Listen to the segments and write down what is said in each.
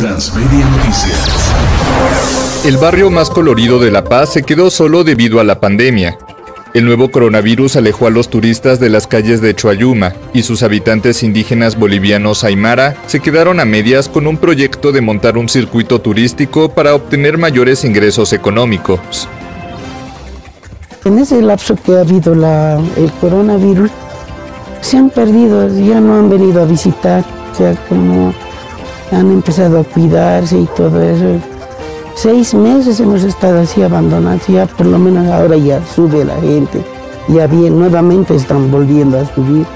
Transmedia Noticias. El barrio más colorido de La Paz se quedó solo debido a la pandemia. El nuevo coronavirus alejó a los turistas de las calles de Choayuma y sus habitantes indígenas bolivianos aymara se quedaron a medias con un proyecto de montar un circuito turístico para obtener mayores ingresos económicos. En ese lapso que ha habido el coronavirus, se han perdido, ya no han venido a visitar, o sea, como han empezado a cuidarse y todo eso. 6 meses hemos estado así abandonados, ya por lo menos ahora ya sube la gente, ya bien, nuevamente están volviendo a subir.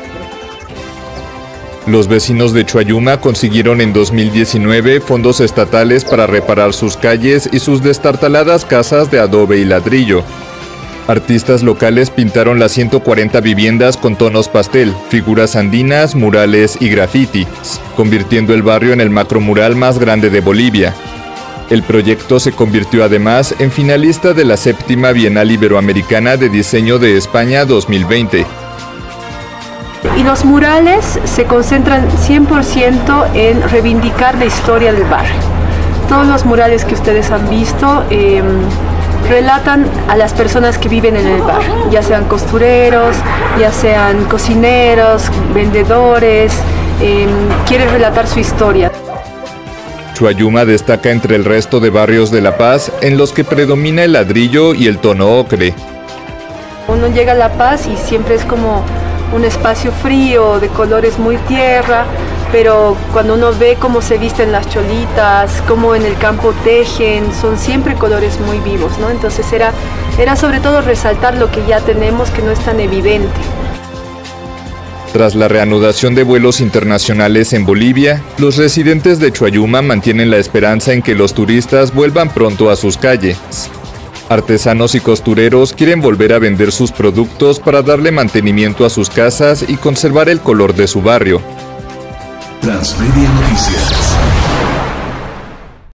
Los vecinos de Choayuma consiguieron en 2019 fondos estatales para reparar sus calles y sus destartaladas casas de adobe y ladrillo. Artistas locales pintaron las 140 viviendas con tonos pastel, figuras andinas, murales y grafitis, convirtiendo el barrio en el macromural más grande de Bolivia. El proyecto se convirtió además en finalista de la 7ª Bienal Iberoamericana de Diseño de España 2020. Y los murales se concentran 100% en reivindicar la historia del barrio. Todos los murales que ustedes han visto relatan a las personas que viven en el barrio, ya sean costureros, ya sean cocineros, vendedores, quieren relatar su historia. Choayuma destaca entre el resto de barrios de La Paz en los que predomina el ladrillo y el tono ocre. Uno llega a La Paz y siempre es como un espacio frío, de colores muy tierra, pero cuando uno ve cómo se visten las cholitas, cómo en el campo tejen, son siempre colores muy vivos, ¿no? Entonces era sobre todo resaltar lo que ya tenemos, que no es tan evidente. Tras la reanudación de vuelos internacionales en Bolivia, los residentes de Choayuma mantienen la esperanza en que los turistas vuelvan pronto a sus calles. Artesanos y costureros quieren volver a vender sus productos para darle mantenimiento a sus casas y conservar el color de su barrio. Transmedia Noticias.